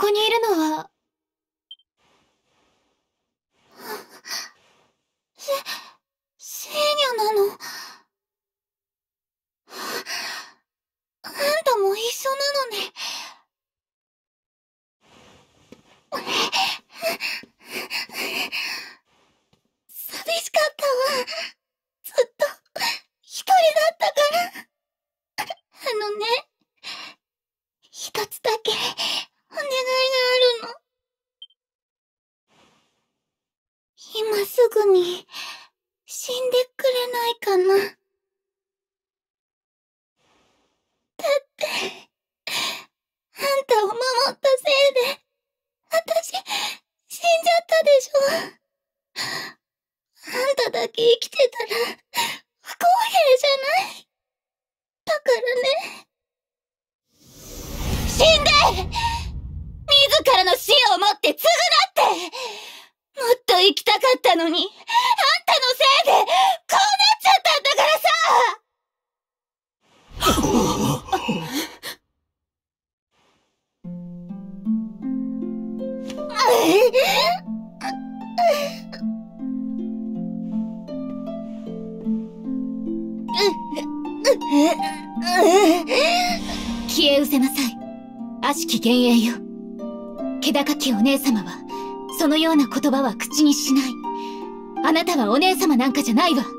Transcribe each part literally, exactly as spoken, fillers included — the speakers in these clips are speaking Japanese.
こにいるのは、せ、セーニャなの。あんたも一緒なのね。寂しかったわ。ずっと一人だったから。あのね、一つだけお願いがあるの。今すぐに死んでくれないかな。だって、あんたを守ったせいで、私、死んじゃったでしょ。あんただけ生きてたら、不公平じゃない。だからね。死んで自らの死をもって償って、もっと生きたかったのに、あんたのせいで、こうなっちゃったんだからさ。消え失せなさい、悪しき幻影よ。気高きお姉様はそのような言葉は口にしない。あなたはお姉様なんかじゃないわ。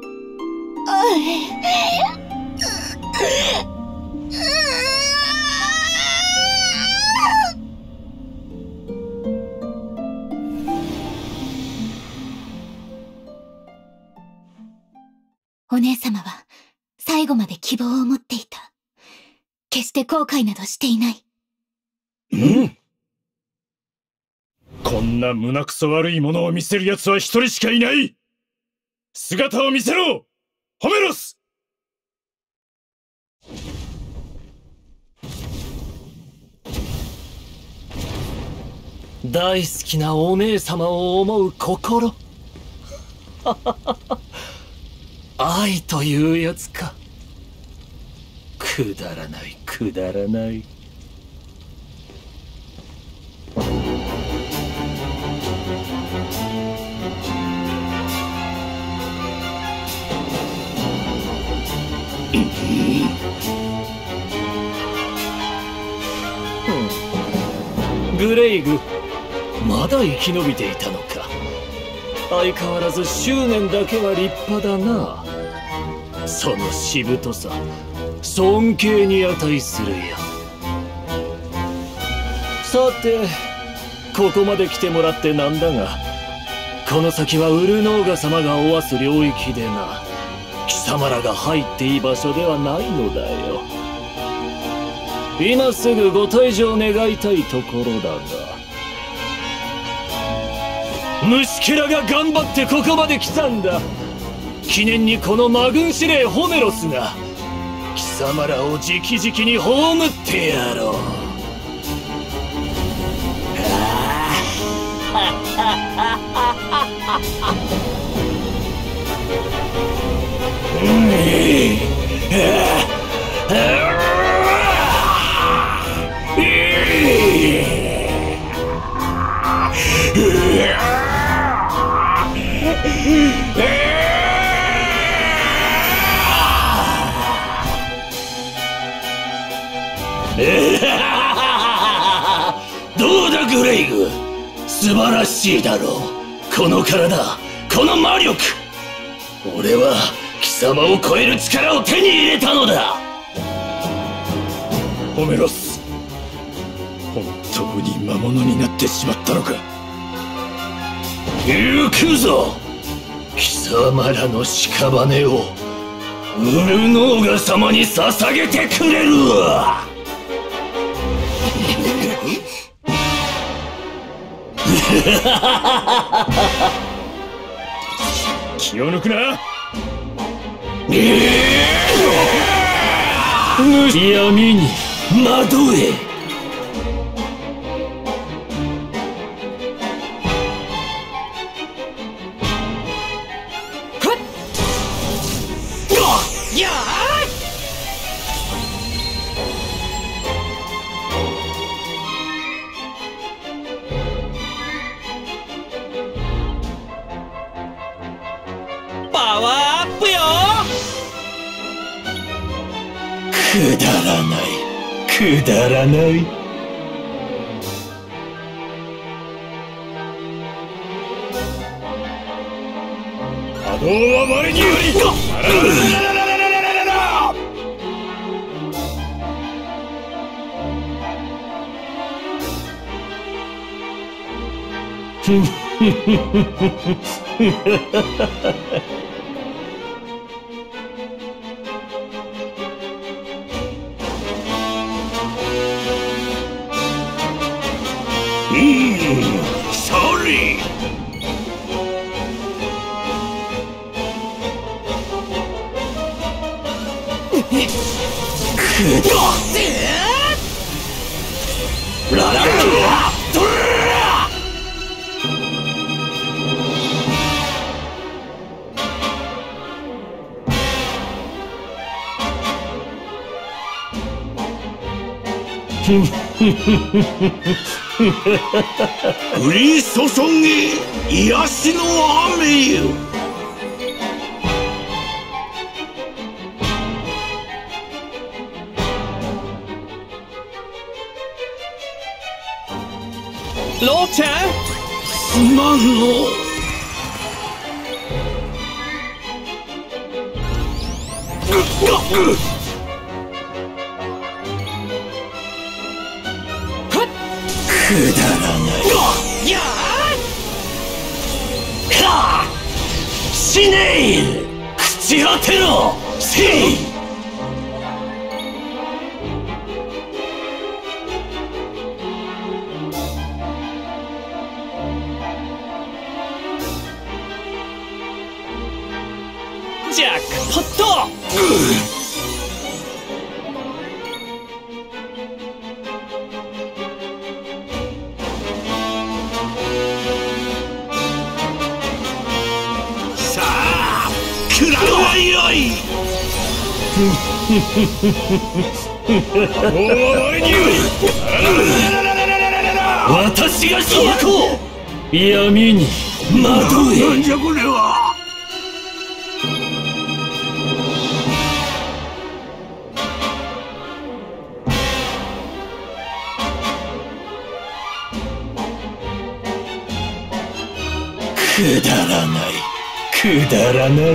お姉様は最後まで希望を持っていた。決して後悔などしていない。 うん。こんな胸くそ悪いものを見せる奴は一人しかいない。姿を見せろ、ホメロス。 大好きなお姉様を思う心。愛というやつか。くだらないくだらない。グレイグ、まだ生き延びていたのか。相変わらず執念だけは立派だな。そのしぶとさ、尊敬に値するよ。さて、ここまで来てもらってなんだが、この先はウルノーガ様がおわす領域でな。貴様らが入っていい場所ではないのだよ。今すぐご退場願いたいところだが、虫けらが頑張ってここまで来たんだ。記念にこの魔軍司令ホメロスが貴様らを直々に葬ってやろう。どうだグレイグ、素晴らしいだろう。この体、この魔力。俺は貴様を超える力を手に入れたのだ。 ホメロス、本当に魔物になってしまったのか。 行くぞ、貴様らの屍をウルノーガ様に捧げてくれるわ。 気を抜くな。 闇に惑え。 パワーアップよ。くだらない、くだらない。 波動は前にあり。あらららららららららら。 ふんふふふふ。 うん、それ。 ララララトラ。 降り注げ癒しの雨よ。 ローちゃん、 すまんの。 くだらないやーかー死ねい。朽ち果てろせい。ジャックポット。 さあ食らうがよい。もう前に私が開こう。闇に惑え。 なんじゃこれは。 くだらない、くだらない。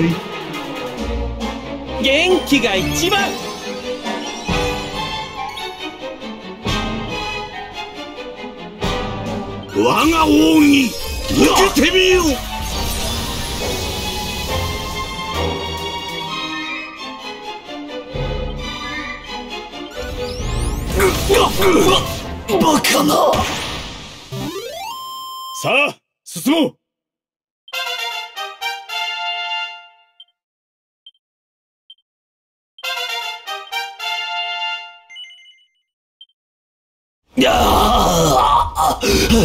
元気が一番。 我が王に受けてみよ。 バカな。 さあ進もう。 いやあ、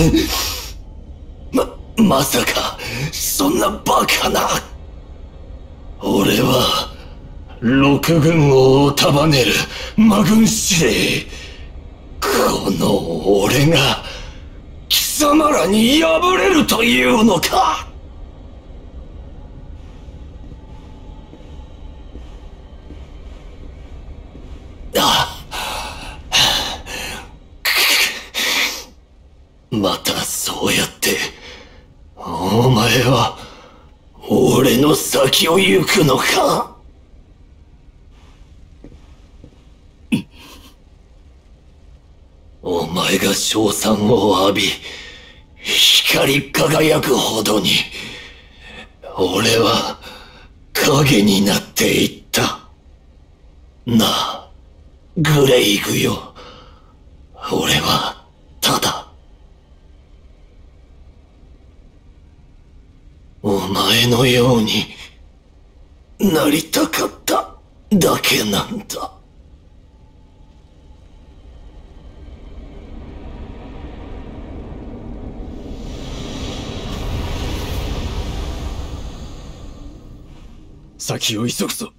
ま、まさかそんなバカな。俺は六軍を束ねる魔軍司令。この俺が貴様らに敗れるというのか。あまたそうやってお前は俺の先を行くのか。お前が称賛を浴び光り輝くほどに俺は影になっていった。なあグレイグよ、俺はただお前のようになりたかっただけなんだ。 先を急ぐぞ。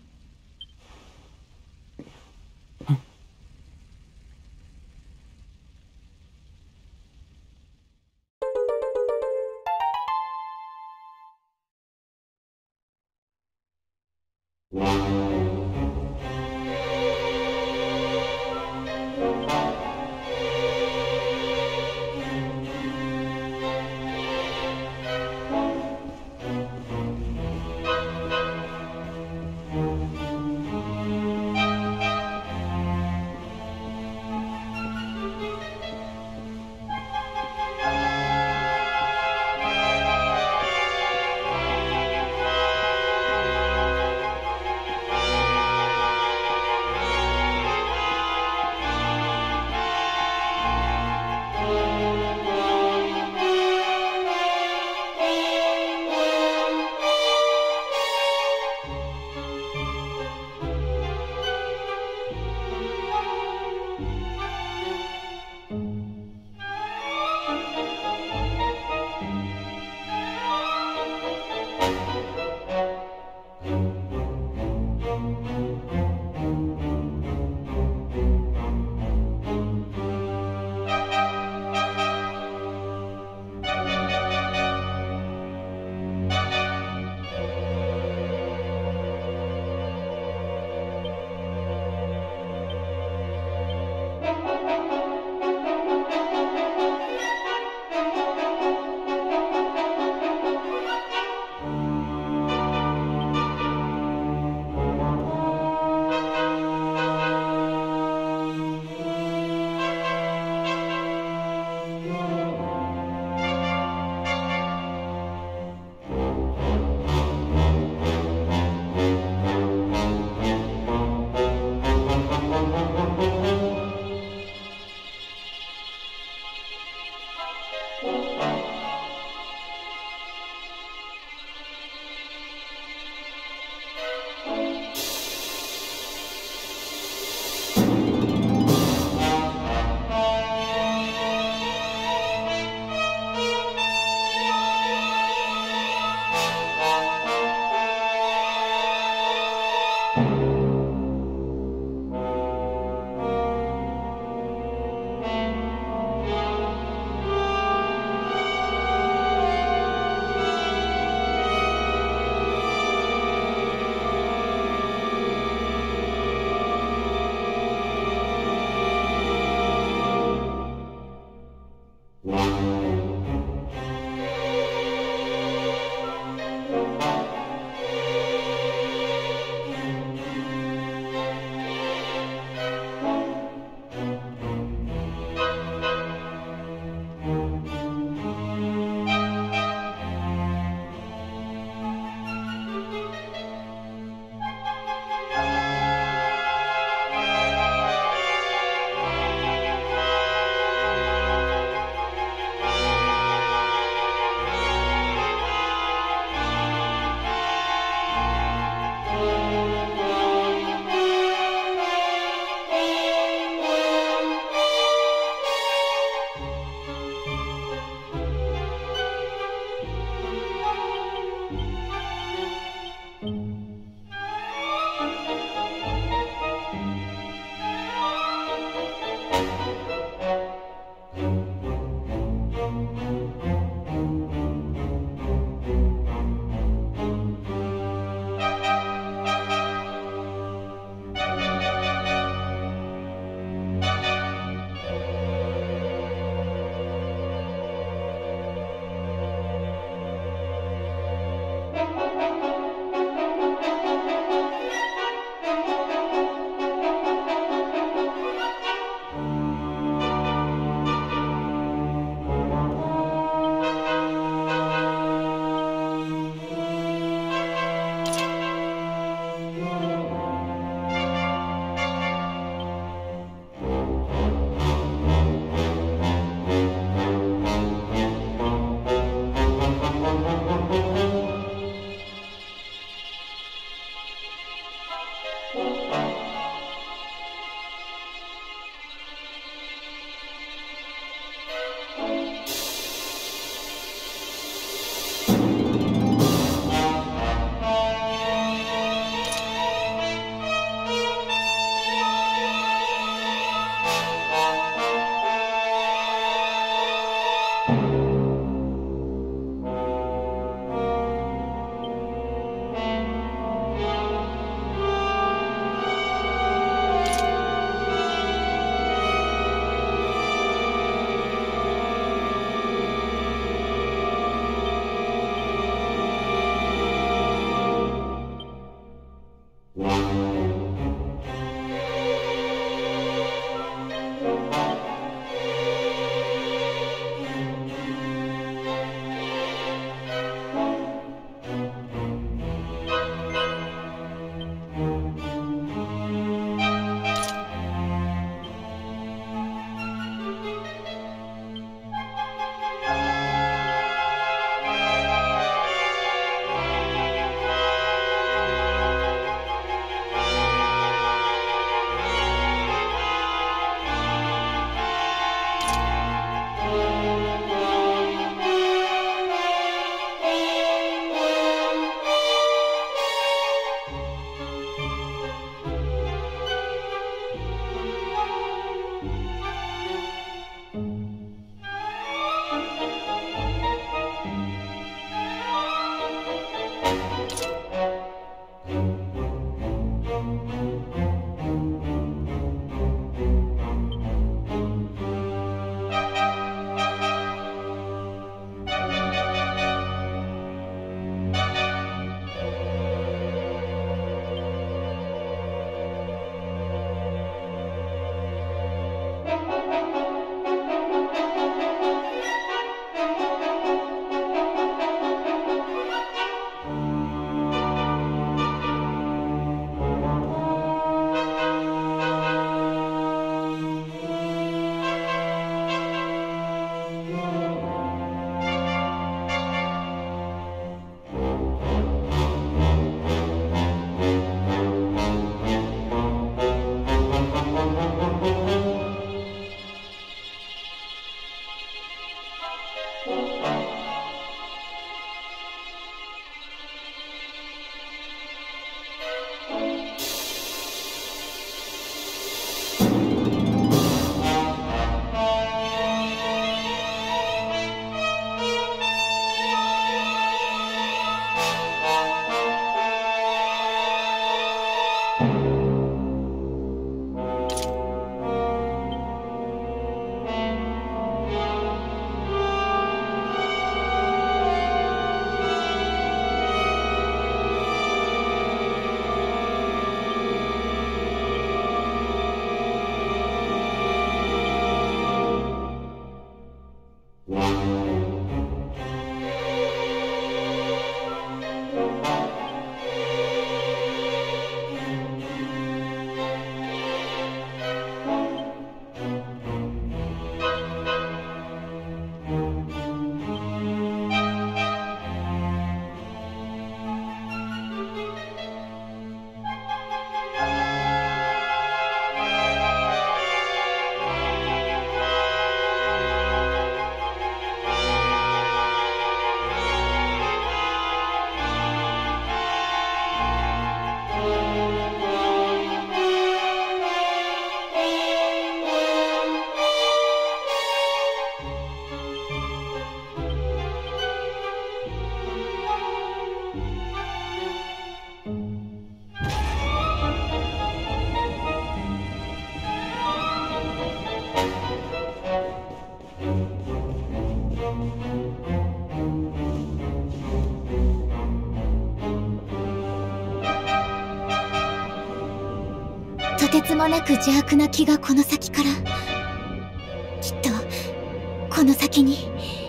とてつもなく邪悪な気がこの先から、きっとこの先に。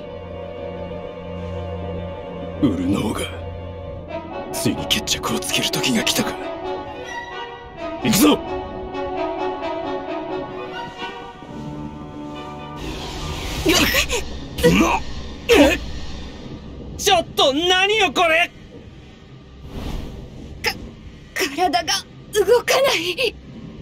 ウルノーがついに決着をつける時が来たか。行くぞ。 ちょっと何よこれ。 か体が動かない。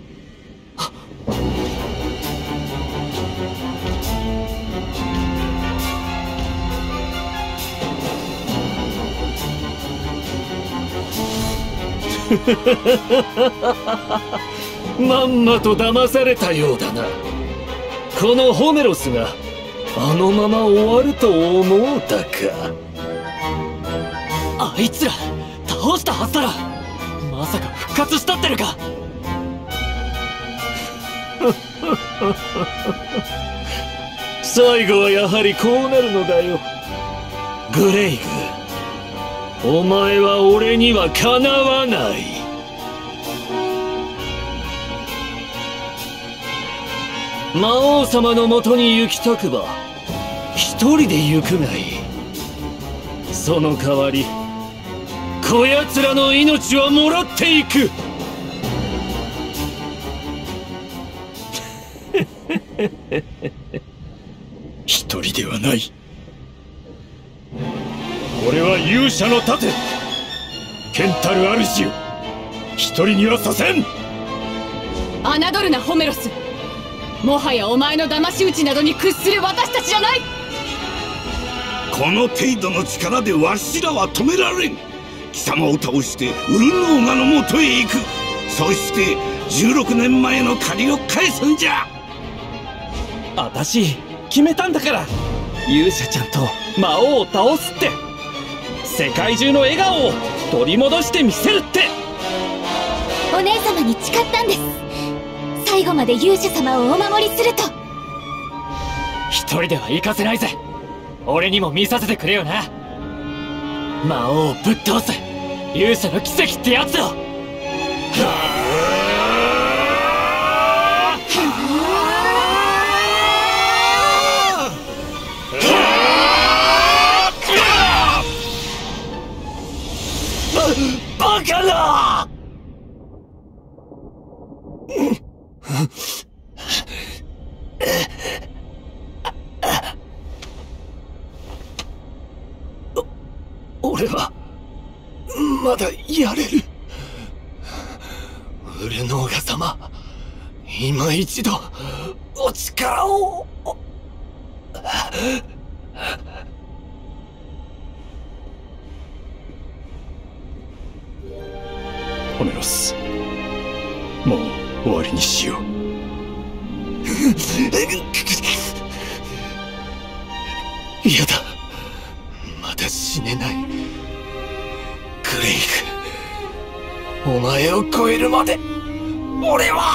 まんまと騙されたようだな。このホメロスがあのまま終わると思うたか。 あいつら倒したはずだろ。まさか復活したってるか。 最後はやはりこうなるのだよ。グレイグ、お前は俺にはかなわない。魔王様のもとに行きたくば一人で行くがいい。その代わりこやつらの命はもらっていく。 一人ではない。俺は勇者の盾、剣たる主よ、一人にはさせん。 侮るなホメロス。もはやお前の騙し討ちなどに屈する私たちじゃない。 この程度の力でわしらは止められん。貴様を倒してウルノーガのもとへ行く。そしてじゅうろくねんまえの借りを返すんじゃ。 あたし決めたんだから。勇者ちゃんと魔王を倒すって。世界中の笑顔を取り戻してみせるって。 お姉様に誓ったんです。最後まで勇者様をお守りすると。 一人では行かせないぜ。俺にも見させてくれよな。魔王をぶっ倒す勇者の奇跡ってやつを。バカだ。 俺はまだやれる。ウルノーガ様、今一度お力を。 ホメロス、もう終わりにしよう。 嫌だ、まだ死ねない。グレイグ、お前を超えるまで俺は。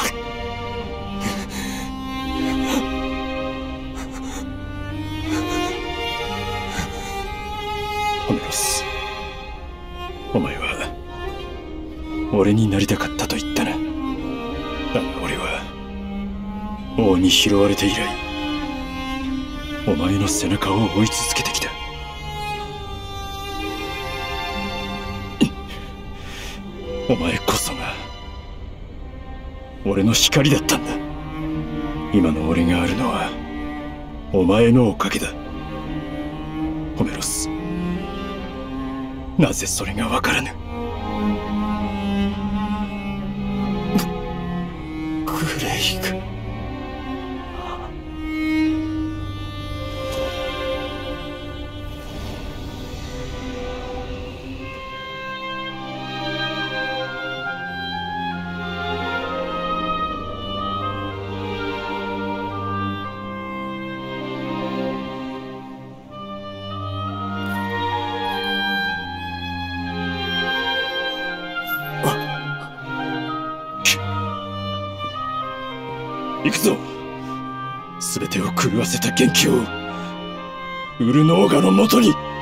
ホメロス、お前は俺になりたかったと言ったな。だが俺は王に拾われて以来お前の背中を追い続けてきた。お前こそが俺の光だったんだ。今の俺があるのはお前のおかげだ。ホメロス、なぜそれがわからぬ？ グレイグ。 行くぞ。全てを狂わせた元気をウルノーガのもとに。